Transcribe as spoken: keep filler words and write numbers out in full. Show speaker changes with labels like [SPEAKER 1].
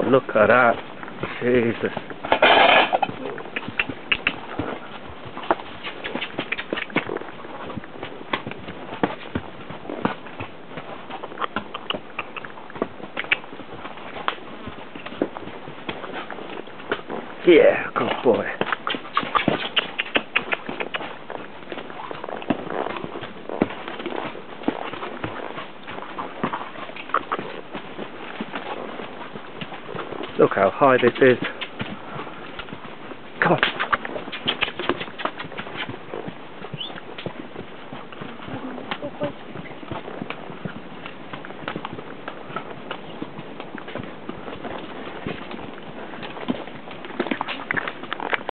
[SPEAKER 1] Look at that. Jesus. Yeah, good boy. Look how high this is.